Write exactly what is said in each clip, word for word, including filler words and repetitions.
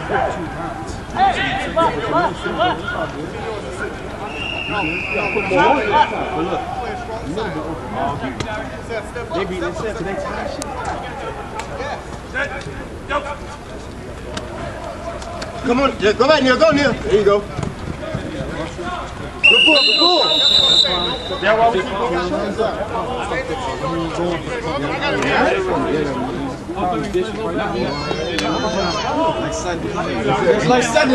They beat themselves to they tie shit. Come on, yeah, go back, Neil. Go, Neil. There you go. Good pull, good pull. That's why we keep going. Like Sunday. It's like Sunday.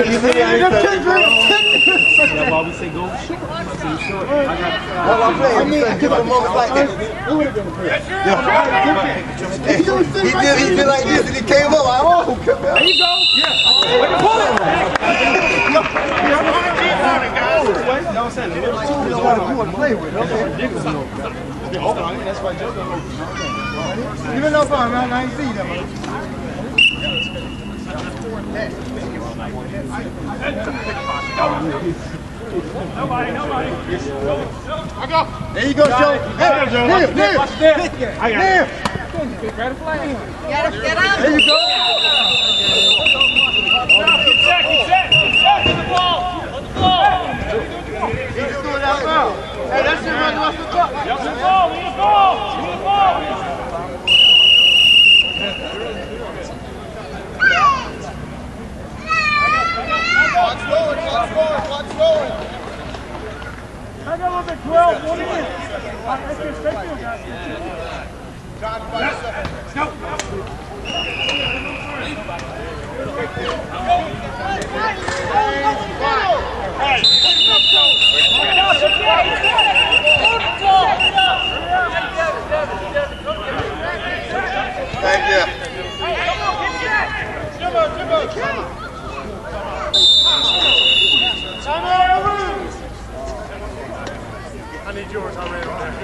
That's why we say go short. I I mean, give it a moment like that. He did, he did like this and he came up. Like, oh, come on. There you go. Yeah. Pull it. You know what I'm saying? You want to play with it. That's why Joe don't know. Even though I'm around, I ain't see them. Nobody, nobody. I go. There you go, Joe. Hey, Neil, Neil. I got it. Grab the flag. Get, get out. There you go. Get set, get set, get set. On the ball. On the ball. He's just doing that foul. Hey, that shit running off the top. Lead the ball, lead the ball. Lead the ball. Watch going, watch going, watch going. I got a little bit twelve, one in. Let's get straight to him, guys. John, by yourself. Go. Hey, Thank you. Hey, come on, get set. Jimbo, Jimbo. I need yours. I ran on there.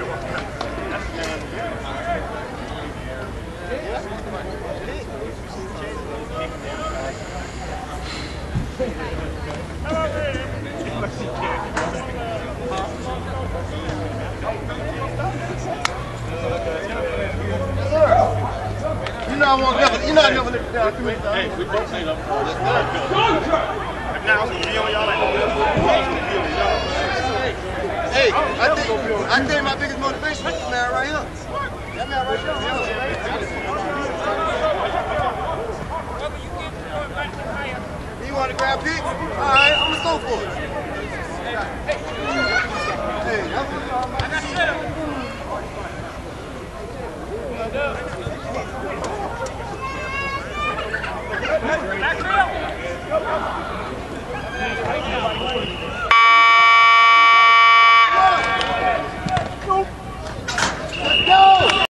You know I won't never, you know I never live down too many times. Hey, we both made up for it. Now it's going to be on y'all like Hey, I think, I think my biggest motivation is this man right here. That man right here. You want to grab picks? All right, I'm going to go for it. Hey, I'm going to go for it.